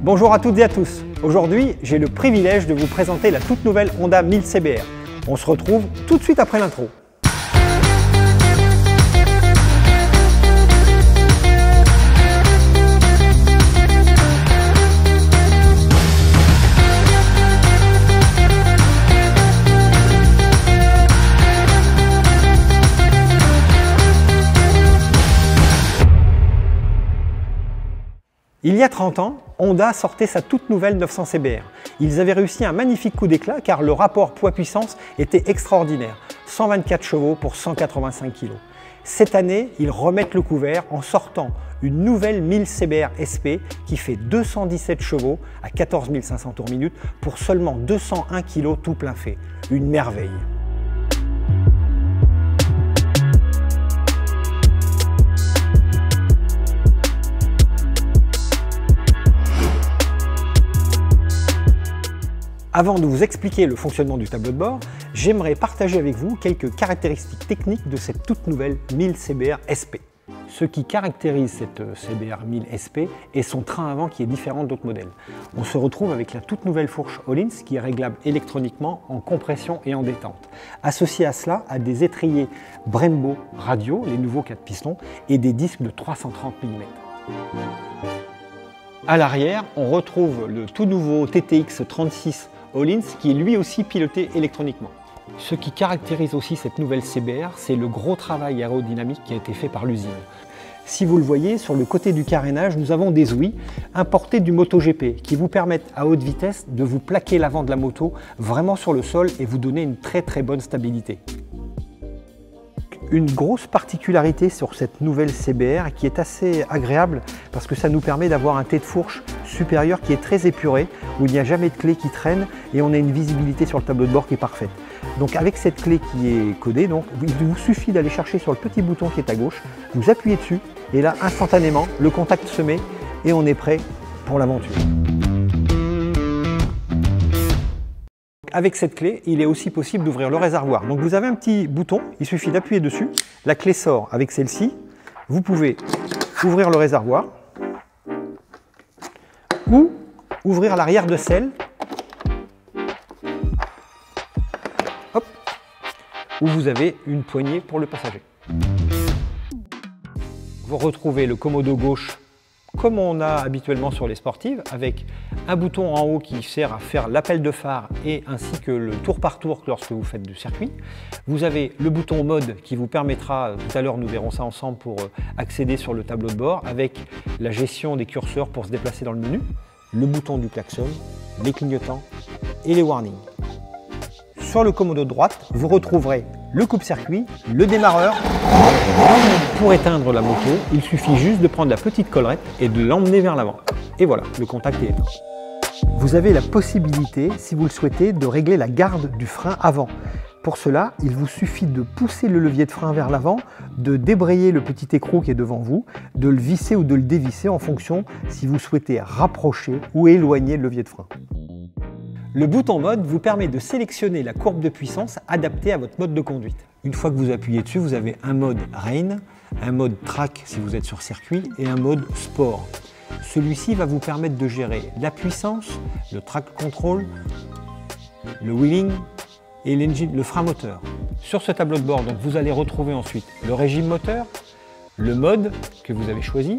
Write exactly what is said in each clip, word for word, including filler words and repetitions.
Bonjour à toutes et à tous. Aujourd'hui, j'ai le privilège de vous présenter la toute nouvelle Honda mille C B R. On se retrouve tout de suite après l'intro. Il y a trente ans, Honda sortait sa toute nouvelle neuf cents C B R. Ils avaient réussi un magnifique coup d'éclat car le rapport poids-puissance était extraordinaire, cent vingt-quatre chevaux pour cent quatre-vingt-cinq kilos. Cette année, ils remettent le couvert en sortant une nouvelle mille C B R S P qui fait deux cent dix-sept chevaux à quatorze mille cinq cents tours minute pour seulement deux cent un kilos tout plein fait. Une merveille. Avant de vous expliquer le fonctionnement du tableau de bord, j'aimerais partager avec vous quelques caractéristiques techniques de cette toute nouvelle mille C B R S P. Ce qui caractérise cette C B R mille S P est son train avant qui est différent d'autres modèles. On se retrouve avec la toute nouvelle fourche Öhlins qui est réglable électroniquement en compression et en détente. Associé à cela à des étriers Brembo radio, les nouveaux quatre pistons, et des disques de trois cent trente millimètres. À l'arrière, on retrouve le tout nouveau T T X trente-six Öhlins qui est lui aussi piloté électroniquement. Ce qui caractérise aussi cette nouvelle C B R, c'est le gros travail aérodynamique qui a été fait par l'usine. Si vous le voyez, sur le côté du carénage, nous avons des ouïes importées du MotoGP qui vous permettent à haute vitesse de vous plaquer l'avant de la moto vraiment sur le sol et vous donner une très très bonne stabilité. Une grosse particularité sur cette nouvelle C B R qui est assez agréable parce que ça nous permet d'avoir un T de fourche supérieur qui est très épuré, où il n'y a jamais de clé qui traîne et on a une visibilité sur le tableau de bord qui est parfaite. Donc avec cette clé qui est codée, donc, il vous suffit d'aller chercher sur le petit bouton qui est à gauche, vous appuyez dessus et là instantanément le contact se met et on est prêt pour l'aventure. Avec cette clé, il est aussi possible d'ouvrir le réservoir. Donc vous avez un petit bouton, il suffit d'appuyer dessus, la clé sort avec celle-ci, vous pouvez ouvrir le réservoir ou ouvrir l'arrière de selle, hop, où vous avez une poignée pour le passager. Vous retrouvez le commodo gauche comme on a habituellement sur les sportives, avec un bouton en haut qui sert à faire l'appel de phare et ainsi que le tour par tour lorsque vous faites du circuit. Vous avez le bouton mode qui vous permettra, tout à l'heure nous verrons ça ensemble, pour accéder sur le tableau de bord avec la gestion des curseurs pour se déplacer dans le menu, le bouton du klaxon, les clignotants et les warnings. Sur le commodo de droite, vous retrouverez le coupe-circuit, le démarreur. Pour éteindre la moto, il suffit juste de prendre la petite collerette et de l'emmener vers l'avant. Et voilà, le contact est éteint. Vous avez la possibilité, si vous le souhaitez, de régler la garde du frein avant. Pour cela, il vous suffit de pousser le levier de frein vers l'avant, de débrayer le petit écrou qui est devant vous, de le visser ou de le dévisser en fonction si vous souhaitez rapprocher ou éloigner le levier de frein. Le bouton mode vous permet de sélectionner la courbe de puissance adaptée à votre mode de conduite. Une fois que vous appuyez dessus, vous avez un mode Rain, un mode Track si vous êtes sur circuit et un mode Sport. Celui-ci va vous permettre de gérer la puissance, le track control, le wheeling et le frein moteur. Sur ce tableau de bord, donc, vous allez retrouver ensuite le régime moteur, le mode que vous avez choisi,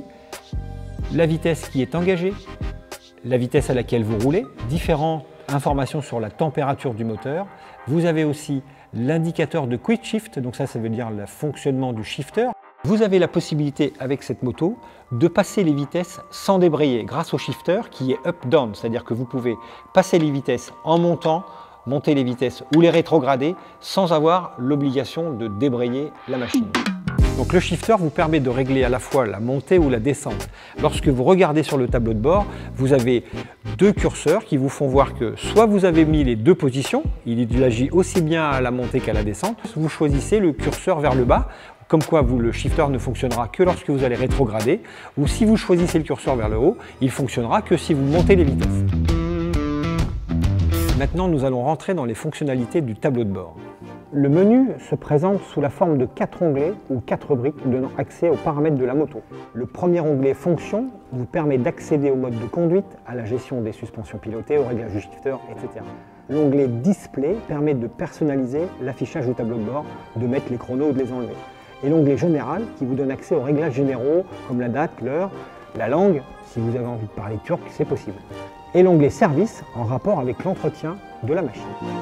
la vitesse qui est engagée, la vitesse à laquelle vous roulez, différentes informations sur la température du moteur. Vous avez aussi l'indicateur de quick shift, donc ça, ça veut dire le fonctionnement du shifter. Vous avez la possibilité avec cette moto de passer les vitesses sans débrayer grâce au shifter qui est up-down, c'est-à-dire que vous pouvez passer les vitesses en montant, monter les vitesses ou les rétrograder sans avoir l'obligation de débrayer la machine. Donc le shifter vous permet de régler à la fois la montée ou la descente. Lorsque vous regardez sur le tableau de bord, vous avez deux curseurs qui vous font voir que soit vous avez mis les deux positions, il agit aussi bien à la montée qu'à la descente, vous choisissez le curseur vers le bas, comme quoi vous, le shifter ne fonctionnera que lorsque vous allez rétrograder, ou si vous choisissez le curseur vers le haut, il fonctionnera que si vous montez les vitesses. Maintenant, nous allons rentrer dans les fonctionnalités du tableau de bord. Le menu se présente sous la forme de quatre onglets ou quatre briques donnant accès aux paramètres de la moto. Le premier onglet Fonction vous permet d'accéder au mode de conduite, à la gestion des suspensions pilotées, au réglage du shifter, et cetera. L'onglet Display permet de personnaliser l'affichage du tableau de bord, de mettre les chronos ou de les enlever. Et l'onglet Général qui vous donne accès aux réglages généraux comme la date, l'heure, la langue, si vous avez envie de parler turc, c'est possible. Et l'onglet Service en rapport avec l'entretien de la machine.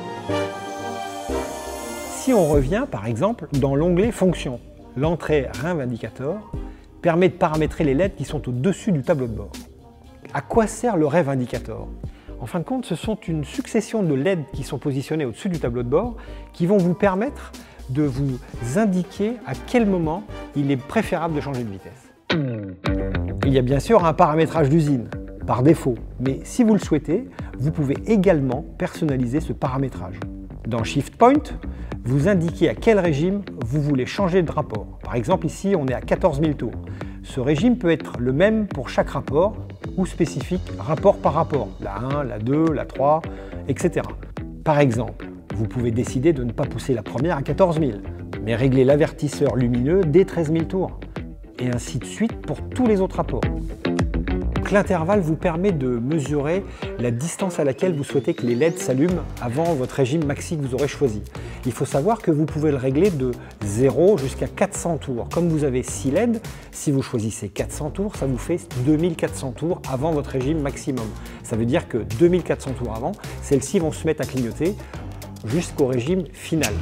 Si on revient par exemple dans l'onglet Fonction, l'entrée Rev Indicator permet de paramétrer les L E D qui sont au-dessus du tableau de bord. À quoi sert le Rev Indicator? En fin de compte, ce sont une succession de L E D qui sont positionnés au-dessus du tableau de bord qui vont vous permettre de vous indiquer à quel moment il est préférable de changer de vitesse. Il y a bien sûr un paramétrage d'usine, par défaut, mais si vous le souhaitez, vous pouvez également personnaliser ce paramétrage. Dans Shift Point, vous indiquez à quel régime vous voulez changer de rapport. Par exemple, ici, on est à quatorze mille tours. Ce régime peut être le même pour chaque rapport ou spécifique rapport par rapport, la un, la deux, la trois, et cetera. Par exemple, vous pouvez décider de ne pas pousser la première à quatorze mille, mais régler l'avertisseur lumineux dès treize mille tours, et ainsi de suite pour tous les autres rapports. L'intervalle vous permet de mesurer la distance à laquelle vous souhaitez que les L E D s'allument avant votre régime maxi que vous aurez choisi. Il faut savoir que vous pouvez le régler de zéro jusqu'à quatre cents tours. Comme vous avez six L E D, si vous choisissez quatre cents tours, ça vous fait deux mille quatre cents tours avant votre régime maximum. Ça veut dire que deux mille quatre cents tours avant, celles-ci vont se mettre à clignoter jusqu'au régime final.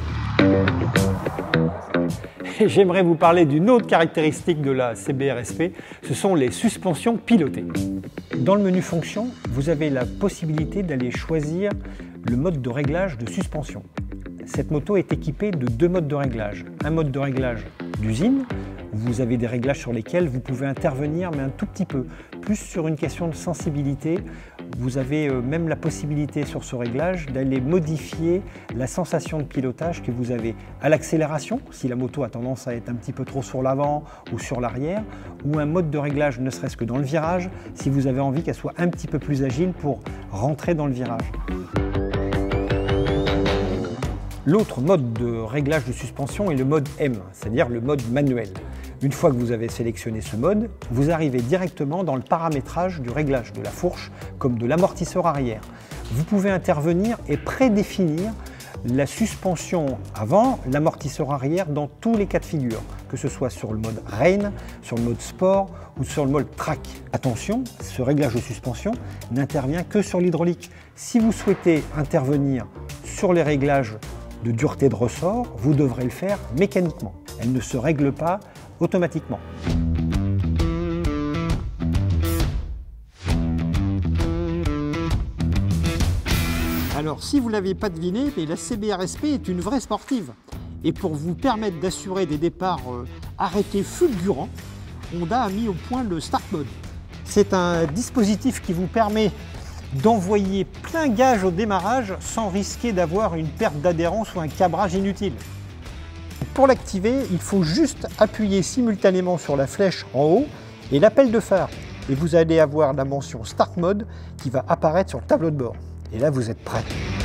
J'aimerais vous parler d'une autre caractéristique de la C B R S P, ce sont les suspensions pilotées. Dans le menu Fonction, vous avez la possibilité d'aller choisir le mode de réglage de suspension. Cette moto est équipée de deux modes de réglage. Un mode de réglage d'usine, vous avez des réglages sur lesquels vous pouvez intervenir, mais un tout petit peu, plus sur une question de sensibilité. Vous avez même la possibilité sur ce réglage d'aller modifier la sensation de pilotage que vous avez à l'accélération, si la moto a tendance à être un petit peu trop sur l'avant ou sur l'arrière, ou un mode de réglage ne serait-ce que dans le virage, si vous avez envie qu'elle soit un petit peu plus agile pour rentrer dans le virage. L'autre mode de réglage de suspension est le mode M, c'est-à-dire le mode manuel. Une fois que vous avez sélectionné ce mode, vous arrivez directement dans le paramétrage du réglage de la fourche comme de l'amortisseur arrière. Vous pouvez intervenir et prédéfinir la suspension avant, l'amortisseur arrière dans tous les cas de figure, que ce soit sur le mode Rain, sur le mode Sport ou sur le mode Track. Attention, ce réglage de suspension n'intervient que sur l'hydraulique. Si vous souhaitez intervenir sur les réglages de dureté de ressort, vous devrez le faire mécaniquement. Elle ne se règle pas automatiquement. Alors, si vous ne l'avez pas deviné, mais la C B R S P est une vraie sportive. Et pour vous permettre d'assurer des départs euh, arrêtés fulgurants, Honda a mis au point le Start Mode. C'est un dispositif qui vous permet d'envoyer plein gage au démarrage sans risquer d'avoir une perte d'adhérence ou un cabrage inutile. Pour l'activer, il faut juste appuyer simultanément sur la flèche en haut et l'appel de phare. Et vous allez avoir la mention Start Mode qui va apparaître sur le tableau de bord. Et là, vous êtes prêt.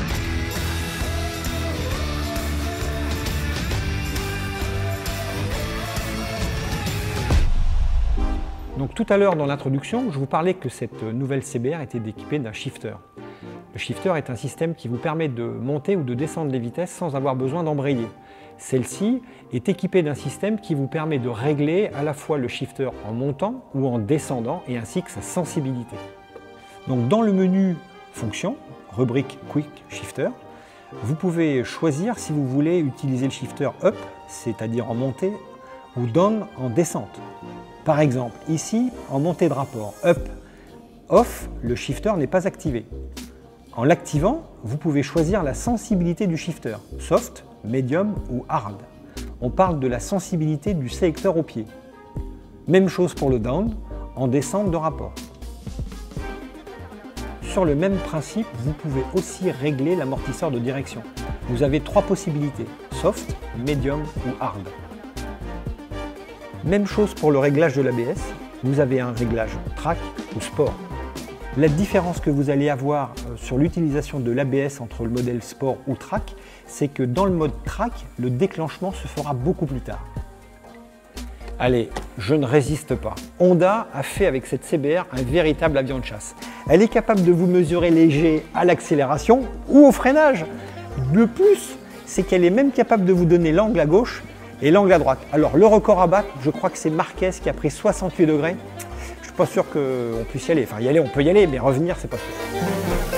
Donc tout à l'heure dans l'introduction, je vous parlais que cette nouvelle C B R était équipée d'un shifter. Le shifter est un système qui vous permet de monter ou de descendre les vitesses sans avoir besoin d'embrayer. Celle-ci est équipée d'un système qui vous permet de régler à la fois le shifter en montant ou en descendant et ainsi que sa sensibilité. Donc dans le menu Fonction, rubrique Quick Shifter, vous pouvez choisir si vous voulez utiliser le shifter up, c'est-à-dire en montée, ou down en descente. Par exemple, ici, en montée de rapport up, off, le shifter n'est pas activé. En l'activant, vous pouvez choisir la sensibilité du shifter, soft, medium ou hard. On parle de la sensibilité du sélecteur au pied. Même chose pour le down, en descente de rapport. Sur le même principe, vous pouvez aussi régler l'amortisseur de direction. Vous avez trois possibilités, soft, medium ou hard. Même chose pour le réglage de l'A B S, vous avez un réglage track ou sport. La différence que vous allez avoir sur l'utilisation de l'A B S entre le modèle Sport ou Track, c'est que dans le mode Track, le déclenchement se fera beaucoup plus tard. Allez, je ne résiste pas. Honda a fait avec cette C B R un véritable avion de chasse. Elle est capable de vous mesurer les G à l'accélération ou au freinage. De plus, c'est qu'elle est même capable de vous donner l'angle à gauche et l'angle à droite. Alors le record à battre, je crois que c'est Marquez qui a pris soixante-huit degrés. Je suis pas sûr qu'on puisse y aller. Enfin y aller, on peut y aller, mais revenir, c'est pas sûr.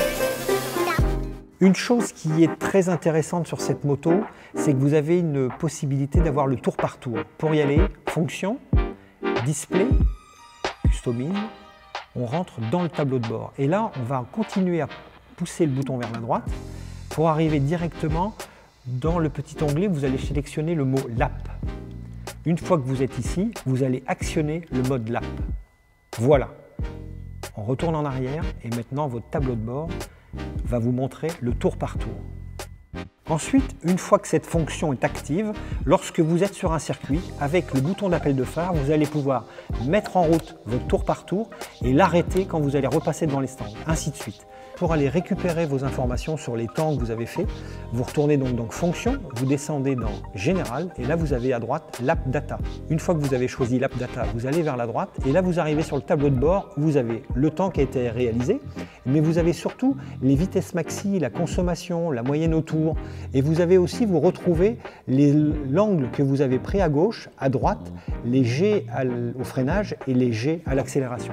Une chose qui est très intéressante sur cette moto, c'est que vous avez une possibilité d'avoir le tour par tour. Pour y aller, fonction, display, customise, on rentre dans le tableau de bord. Et là, on va continuer à pousser le bouton vers la droite pour arriver directement dans le petit onglet, vous allez sélectionner le mot lap. Une fois que vous êtes ici, vous allez actionner le mode lap. Voilà. On retourne en arrière et maintenant votre tableau de bord va vous montrer le tour par tour. Ensuite, une fois que cette fonction est active, lorsque vous êtes sur un circuit, avec le bouton d'appel de phare, vous allez pouvoir mettre en route votre tour par tour et l'arrêter quand vous allez repasser devant les stands, ainsi de suite. Pour aller récupérer vos informations sur les temps que vous avez fait, vous retournez donc dans Fonction, vous descendez dans Général et là vous avez à droite l'App Data. Une fois que vous avez choisi l'App Data, vous allez vers la droite et là vous arrivez sur le tableau de bord où vous avez le temps qui a été réalisé, mais vous avez surtout les vitesses maxi, la consommation, la moyenne au tour et vous avez aussi, vous retrouvez l'angle que vous avez pris à gauche, à droite, les G au freinage et les G à l'accélération.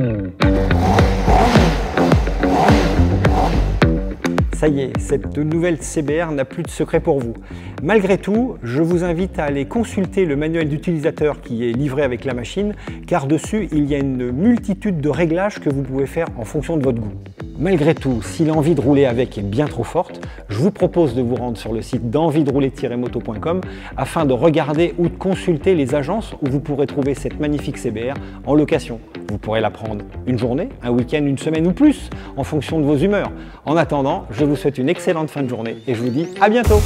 Ça y est, cette nouvelle C B R n'a plus de secret pour vous. Malgré tout, je vous invite à aller consulter le manuel d'utilisateur qui est livré avec la machine, car dessus, il y a une multitude de réglages que vous pouvez faire en fonction de votre goût. Malgré tout, si l'envie de rouler avec est bien trop forte, je vous propose de vous rendre sur le site d'envie de rouler tiret moto point com afin de regarder ou de consulter les agences où vous pourrez trouver cette magnifique C B R en location. Vous pourrez la prendre une journée, un week-end, une semaine ou plus, en fonction de vos humeurs. En attendant, je vous souhaite une excellente fin de journée et je vous dis à bientôt.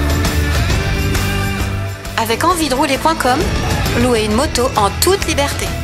Avec envie de rouler point com, louez une moto en toute liberté.